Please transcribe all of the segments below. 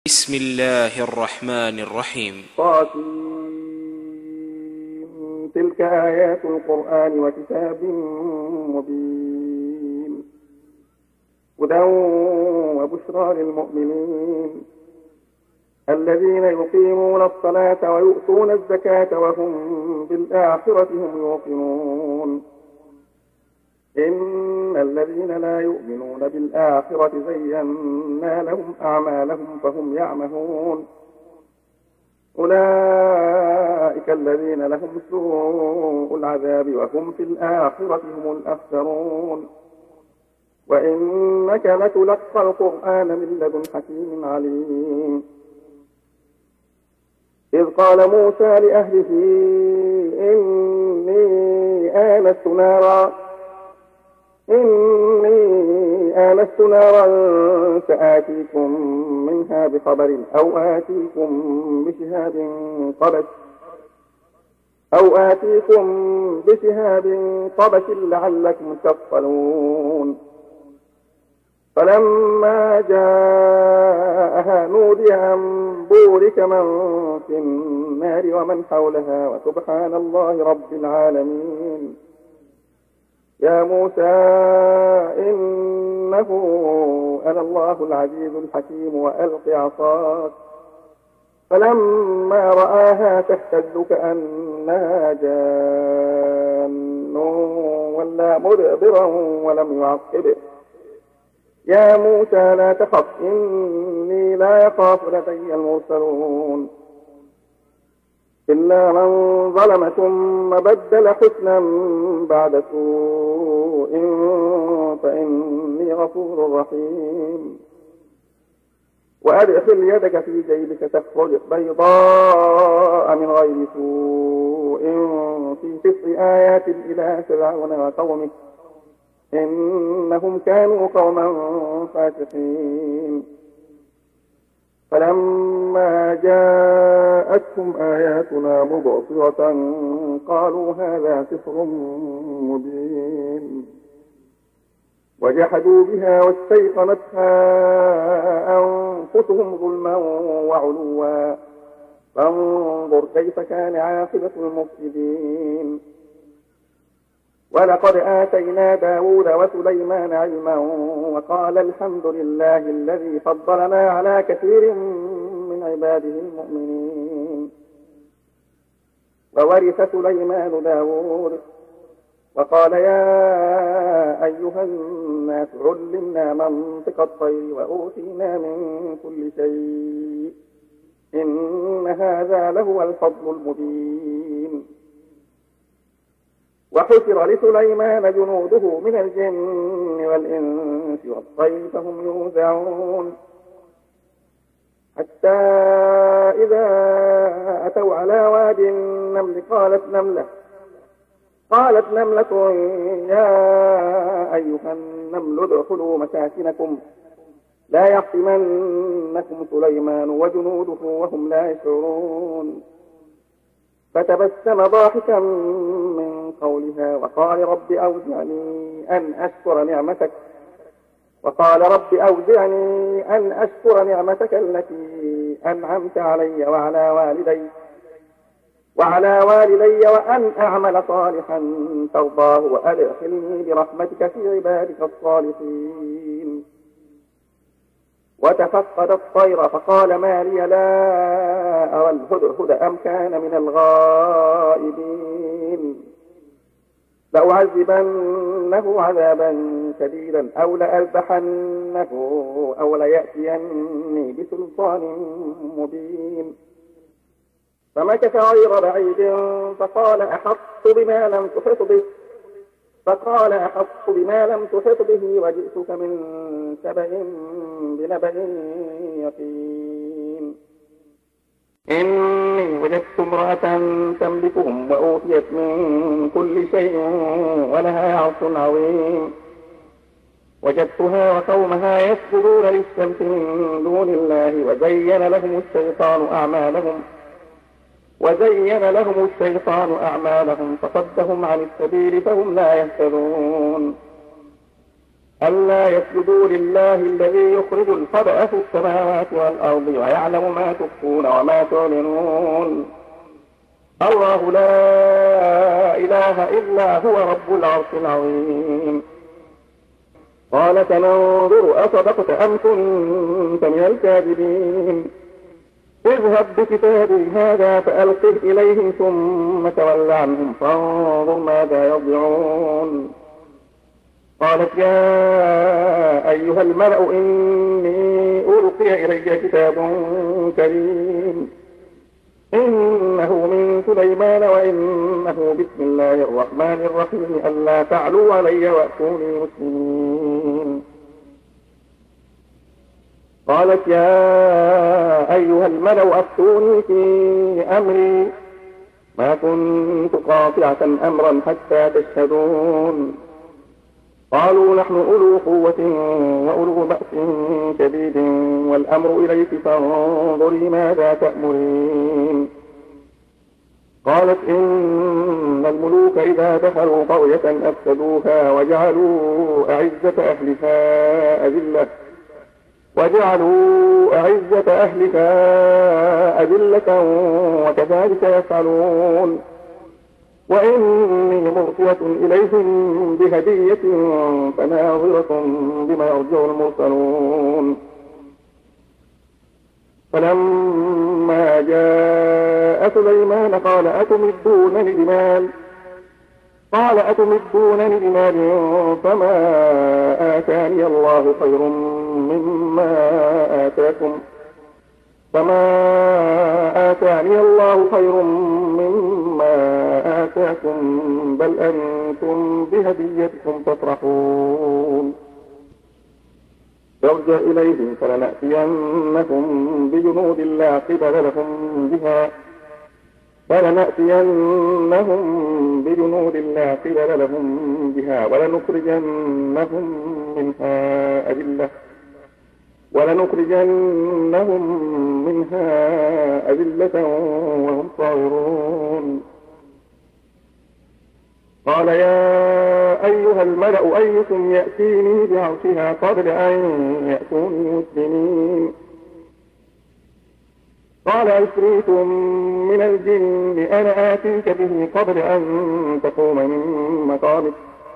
بسم الله الرحمن الرحيم. تلك آيات القرآن وكتاب مبين هدى وبشرى للمؤمنين الذين يقيمون الصلاة ويؤتون الزكاة وهم بالآخرة هم يوقنون إن الذين لا يؤمنون بالآخرة زينا لهم أعمالهم فهم يعمهون أولئك الذين لهم سوء العذاب وهم في الآخرة هم الأخسرون وإنك لتلقى القرآن من لدن حكيم عليم إذ قال موسى لأهله إني آنست نارا سآتيكم منها بخبر أو آتيكم بشهاب قبس لعلكم تصطلون فلما جاءها نودي أن بورك من في النار ومن حولها وسبحان الله رب العالمين يا موسى إنه أنا الله العزيز الحكيم وألق عصاك فلما رآها تهتز كأنها جان ولا مدبرا ولم يعقب يا موسى لا تخف إني لا يخاف لدي المرسلون إلا من ظلم ثم بدل حسنا بعد سوء فإني غفور رحيم وأدخل يدك في جيبك تخرج بيضاء من غير سوء في 9 آيات إلى فرعون وقومه إنهم كانوا قوما فاسقين فلما جاءتهم آياتنا مبصرة قالوا هذا سحر مبين وجحدوا بها واستيقنتها أنفسهم ظلما وعلوا فانظر كيف كان عاقبة المفسدين ولقد آتينا داود وسليمان علما وقال الحمد لله الذي فضلنا على كثير من عباده المؤمنين وورث سليمان داود وقال يا أيها الناس علمنا منطق الطير وأوتينا من كل شيء إن هذا لهو الفضل المبين وحشر لسليمان جنوده من الجن والإنس والطير فهم يوزعون حتى إذا أتوا على واد النمل قالت نملة يا أيها النمل ادخلوا مساكنكم لا يحطمنكم سليمان وجنوده وهم لا يشعرون فتبسم ضاحكا من قولها وقال رب أوزعني أن أشكر نعمتك التي أنعمت علي وعلى والدي وأن أعمل صالحا ترضاه وأدخلني برحمتك في عبادك الصالحين وتفقد الطير فقال ما لي لا أرى الهدهد أم كان من الغائبين لأعذبنه عذابا شديدا أو لأذبحنه أو ليأتيني بسلطان مبين فمكث غير بعيد فقال أحطت بما لم تحط به وجئتك من سبأ بنبأ يقين إني وجدت امرأة تملكهم وأوتيت من كل شيء ولها عرش عظيم وجدتها وقومها يسجدون للشمس من دون الله وزين لهم الشيطان أعمالهم فصدهم عن السبيل فهم لا يهتدون ألا يسجدوا لله الذي يخرج الخبأ في السماوات والأرض ويعلم ما تخفون وما تعلنون الله لا إله إلا هو رب العرش العظيم قال سننظر أصدقت أم كنت من الكاذبين اذهب بكتابي هذا فألقه إليهم ثم تول عنهم فانظر ماذا يرجعون قالت يا أيها الملأ إني ألقي إلي كتاب كريم إنه من سليمان وإنه بسم الله الرحمن الرحيم ألا تعلوا علي وأتوني مسلمين قالت يا أيها الملأ أفتوني في أمري ما كنت قاطعة أمرا حتى تشهدون قالوا نحن أولو قوة وأولو بأس شديد والأمر إليك فانظري ماذا تأمرين قالت إن الملوك إذا دخلوا قرية أفسدوها وجعلوا أعزة أهلها أذلة وكذلك يفعلون وإني مرسلة إليهم بهدية فناظرة بما يرجع المرسلون فلما جاء سليمان قال أتمدونني بمال فما آتاني الله خير مما آتاكم بل أنتم بهديتكم تفرحون ارجع إليهم فلنأتينهم بجنود لا قبل لهم بها ولنخرجنهم منها أذلة وهم صاغرون قال يا أيها الملأ أيكم يأتيني بعرشها قبل أن يأتوني مسلمين قال عفريت من الجن أنا آتيك به قبل أن تقوم من مقامك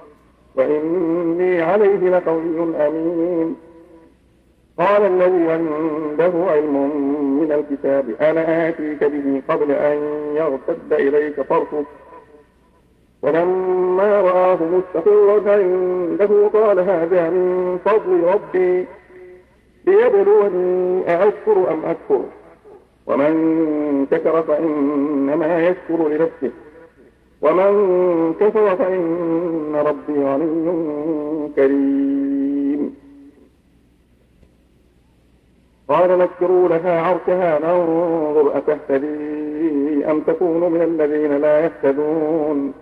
وإني عليه لقوي أمين قال الذي عنده علم من الكتاب أنا آتيك به قبل أن يرتد إليك طرفك ولما رآه مستقرا عنده قال هذا من فضل ربي ليبلوني أأشكر أم أكفر ومن شكر فإنما يشكر لنفسه ومن كفر فإن ربي غني كريم قال نكروا لها عرشها ننظر أتهتدي أم تكون من الذين لا يهتدون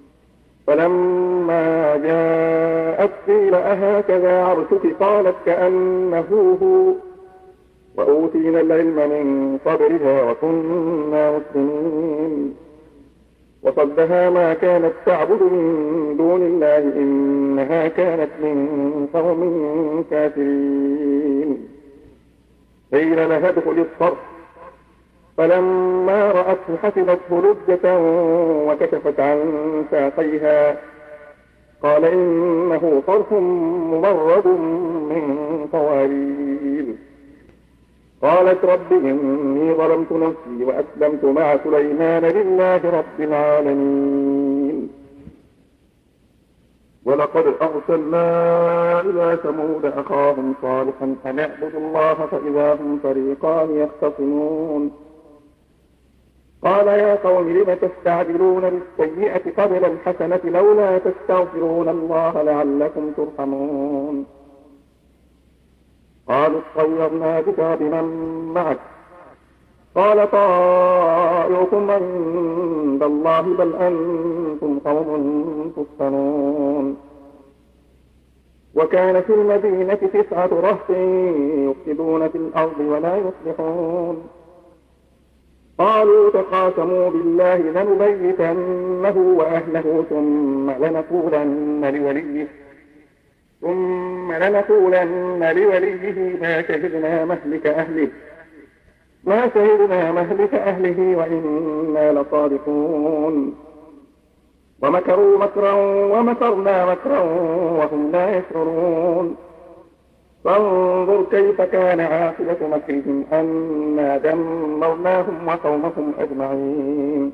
فلما جاءت قيل أهكذا عرشك قالت كأنه هو وأوتينا العلم من قبلها وكنا مسلمين وصدها ما كانت تعبد من دون الله إنها كانت من قوم كافرين قيل لها ادخل الصرح فلما رأته حسبته لجة وكشفت عن ساقيها قال إنه صرح ممرد من قوارير قالت رب إني ظلمت نفسي وأسلمت مع سليمان لله رب العالمين ولقد أرسلنا إلى ثمود أخاهم صالحا أن اعبدوا الله فإذا هم فريقان يختصمون قال يا قوم لم تستعجلون بالسيئة قبل الحسنة لولا تستغفرون الله لعلكم ترحمون قالوا اطيرنا بك وبمن معك قال طائركم عند الله بل أنتم قوم تفتنون وكان في المدينة 9 رهط يفسدون في الأرض ولا يصلحون قالوا تقاسموا بالله لنبيتنه وأهله ثم لنقولن لوليه ثم لنقولن لوليه ما شهدنا مهلك أهله وإنا لصادقون. ومكروا مكرا ومكرنا مكرا وهم لا يشعرون. فانظر كيف كان عاقبة مكرهم أنا دمرناهم وقومهم أجمعين.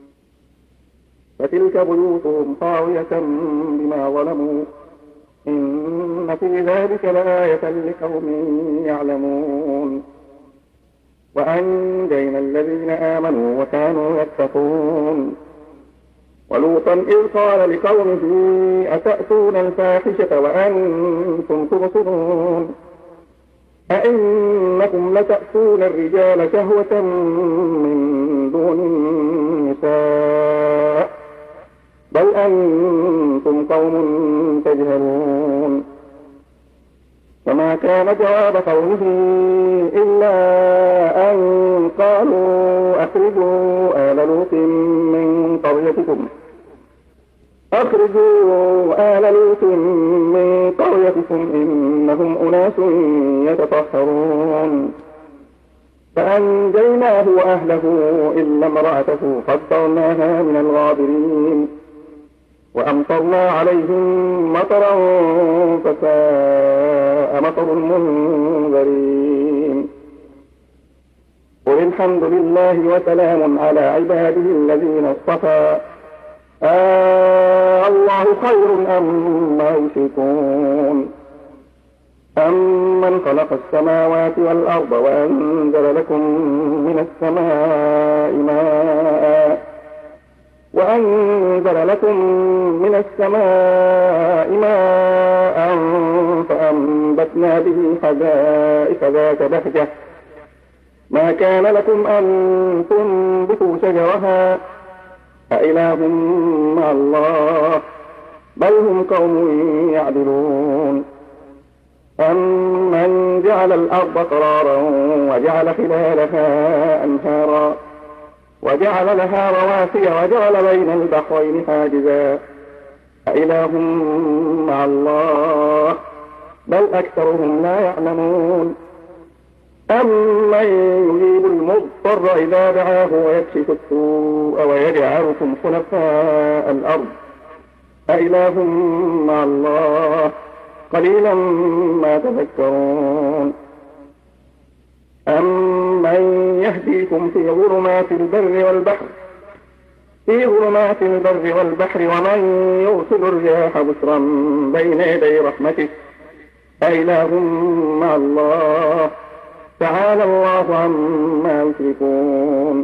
فتلك بيوتهم خاوية بما ظلموا إن في ذلك لآية لقوم يعلمون. وأنجينا الذين آمنوا وكانوا يتقون. ولوطا إذ قال لقومه أتأتون الفاحشة وأنتم تبصرون أئنكم لتأتون الرجال شهوة من دون النساء بل أنتم قوم تجهلون. فما كان جواب قومه إلا أن قالوا أخرجوا آل لوط من قريتكم إنهم أناس يتطهرون. فأنجيناه وأهله إلا امرأته قدرناها من الغابرين. وأمطرنا عليهم مطرا فساء مطر المنذرين. قل الحمد لله وسلام على عباده الذين اصطفى الله خير أما يشركون. أمن خلق السماوات والأرض وأنزل لكم من السماء ماء فأنبتنا به حدائق ذات بهجة ما كان لكم أن تنبتوا شجرها أإله مع الله بل هم قوم يعدلون. أمن جعل الأرض قرارا وجعل خلالها أنهارا وجعل لها رواسي وجعل بين البحرين حاجزا أإله مع الله بل أكثرهم لا يعلمون. أمن يجيب المضطر إذا دعاه ويكشف السوء ويجعلكم خلفاء الأرض أإله مع الله قليلا ما تذكرون. أمن يهديكم في ظلمات البر والبحر ومن يرسل الرياح بشرا بين يدي رحمته أإله مع الله تعالى الله عما يشركون.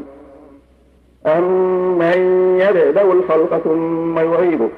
أمن يبدأ الخلق ثم يعيده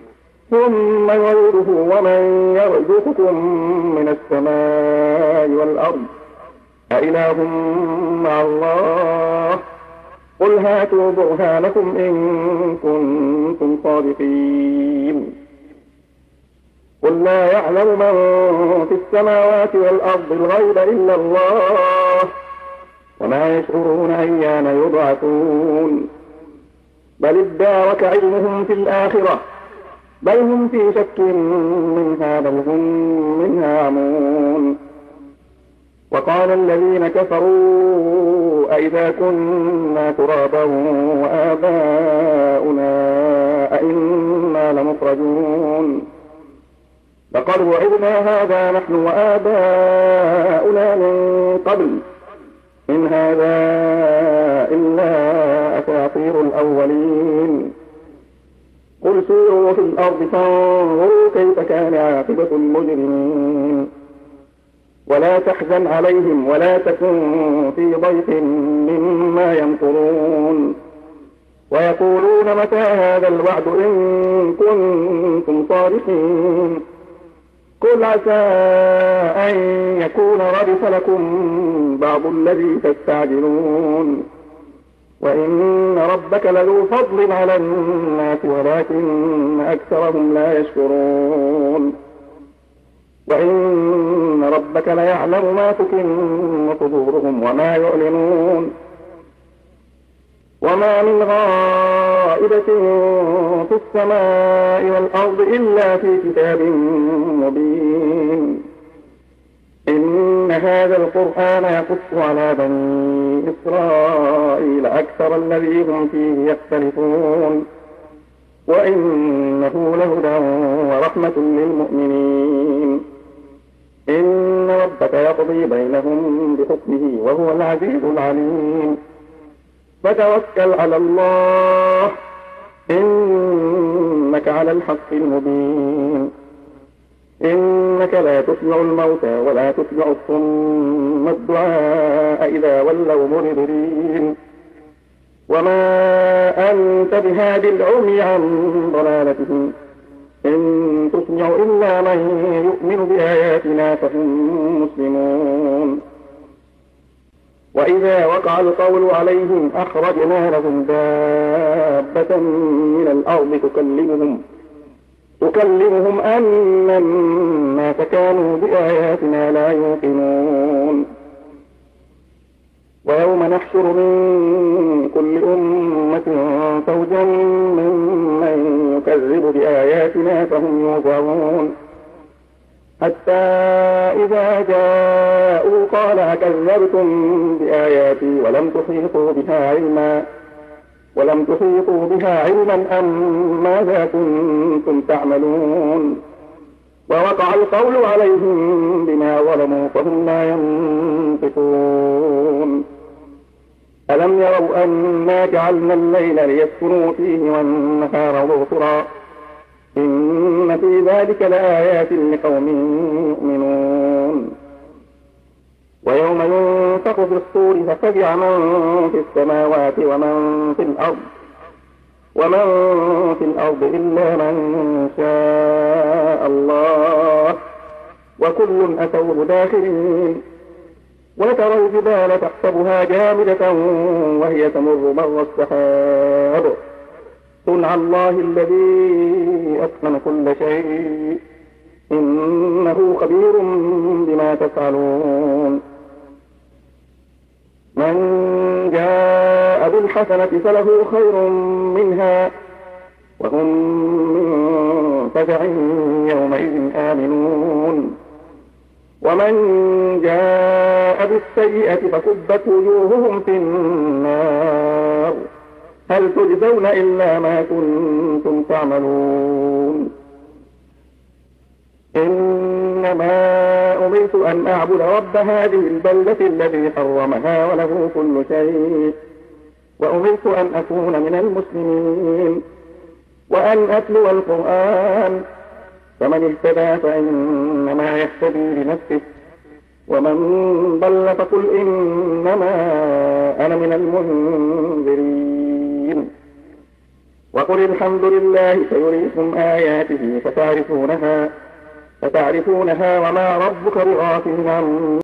ومن يرزقكم من السماء والأرض أإله مع الله قل هاتوا برهانكم إن كنتم صادقين. قل لا يعلم من في السماوات والأرض الغيب إلا الله وما يشعرون أيان يبعثون. بل ادارك علمهم في الآخرة بل هم في شك منها بل هم منها عمون. وقال الذين كفروا أئذا كنا ترابا وآباؤنا أئنا لمخرجون. لقد وعدنا هذا نحن وآباؤنا من قبل إن هذا إلا أساطير الأولين. قل سيروا في الأرض فانظروا كيف كان عاقبة المجرمين. ولا تحزن عليهم ولا تكن في ضيق مما يمكرون. ويقولون متى هذا الوعد إن كنتم صادقين. قل عسى أن يكون ردف لكم بعض الذي تستعجلون وإن ربك لذو فضل على الناس ولكن أكثرهم لا يشكرون. وإن ربك ليعلم ما تكن صدورهم وما يعلنون. وما من غائبة في السماء والأرض إلا في كتاب مبين. إن هذا القرآن يقص على بني إسرائيل أكثر الذي هم فيه يختلفون، وإنه لهدى ورحمة للمؤمنين. إن ربك يقضي بينهم بحكمه وهو العزيز العليم. فتوكل على الله إنك على الحق المبين. إنك لا تسمع الموتى ولا تسمع الصم الدعاء إذا ولوا مدبرين. وما أنت بهادي العمي عن ضلالتهم إن تسمع إلا من يؤمن بآياتنا فهم مسلمون. وإذا وقع القول عليهم أخرجنا لهم دابة من الأرض تكلمهم أن الناس كانوا بآياتنا لا يوقنون. ويوم نحشر من كل أمة فوجا ممن يكذب بآياتنا فهم يوزعون. حتى إذا جاءوا قال أكذبتم بآياتي ولم تحيطوا بها علما أم ماذا كنتم تعملون. ووقع القول عليهم بما ظلموا فهم لا ينطقون. ألم يروا أنا جعلنا الليل ليسكنوا فيه والنهار مبصرا إن في ذلك لآيات لقوم يؤمنون. ويوم ينفخ في الصور ففزع من في السماوات ومن في الأرض إلا من شاء الله وكل أتوه داخرين. وترى الجبال تحسبها جامدة وهي تمر مر السحاب صنع الله الذي أتقن كل شيء إنه خبير بما تفعلون. من جاء بالحسنة فله خير منها وهم من فزع يومئذ آمنون. ومن جاء بالسيئة فكبت وجوههم في النار هل تجزون إلا ما كنتم تعملون. إنما أمرت أن أعبد رب هذه البلدة الذي حرمها وله كل شيء وأمرت أن أكون من المسلمين وأن أتلو القرآن فمن اهتدى فإنما يهتدي لنفسه ومن ضل فقل إنما أنا من المنذرين. وقل الحمد لله سيريكم آياته فتعرفونها وما ربك بغافل عما